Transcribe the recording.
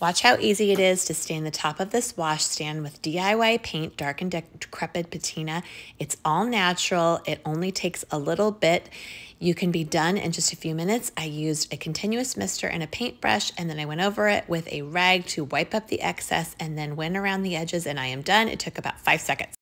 Watch how easy it is to stain the top of this wash stand with DIY paint, Dark and Decrepit Patina. It's all natural. It only takes a little bit. You can be done in just a few minutes. I used a continuous mister and a paintbrush, and then I went over it with a rag to wipe up the excess and then went around the edges, and I am done. It took about 5 seconds.